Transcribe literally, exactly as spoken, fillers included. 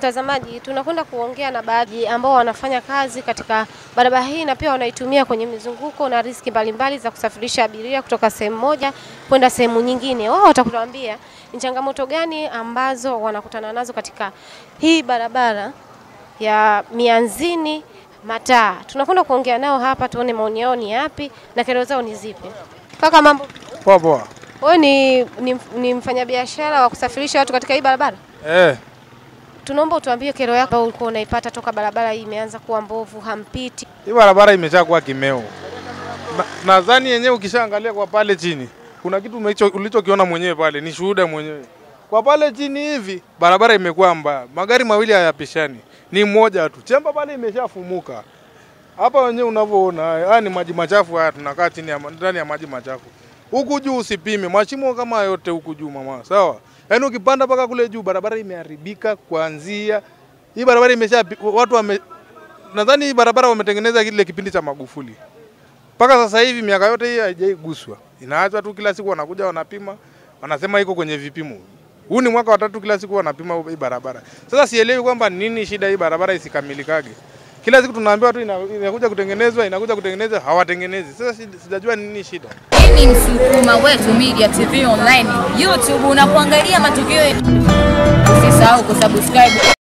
Mtazamaji, tunakwenda kuongea na baadhi ambao wanafanya kazi katika barabara hii na pia wanaitumia kwenye mizunguko na riski mbalimbali za kusafirisha abiria kutoka sehemu moja kwenda sehemu nyingine. Wao watakuambia ni changamoto gani ambazo wanakutana nazo katika hii barabara ya Mianzini Mataa. Tunakwenda kuongea nao hapa tuone maoni yao ni yapi na kero zao ni zipi. Kaka, mambo? Poa poa. Wewe ni, ni, ni mfanyabiashara wa kusafirisha watu katika hii barabara? Eh. Tunaomba utuambie kero yako ulikuwa unaipata toka barabara hii imeanza kuwa mbovu, hampiti. Hii barabara imeshakuwa kimeo. Nadhani na yenyewe ukishaangalia kwa pale chini, kuna kitu ulichokiona mwenyewe pale, ni shuhuda mwenyewe. Kwa pale chini hivi barabara imekuwa mbaya. Magari mawili hayapishani. Ni mmoja tu. Chemba pale imeshafumuka. Hapa wenyewe unavyoona, haya ni maji machafu haya, tunakaa chini ya ndani ya maji machafu. Huku juu usipime, mashimo kama yote huku juu mama. Sawa? Yaani ukipanda paka kule juu barabara imeharibika kuanzia. Hii barabara imesha watu wame nadhani hii barabara wametengeneza kile kipindi cha Magufuli. Paka sasa hivi miaka yote hii haijaiguswa. Inaachwa tu kila siku wanakuja wanapima, wanasema iko kwenye vipimo. Huu ni mwaka wa tatu kila siku wanapima hii barabara. Sasa sielewi kwamba nini shida hii barabara isikamilikage. Kila siku tunaambiwa tu inakuja kutengenezwa, inakuja kutengenezwa, hawatengenezi. Sasa sijajua nini shida. Hii ni Sema Wetu Media T V online, YouTube, unapoangalia matukio yetu. Usisahau kusubscribe.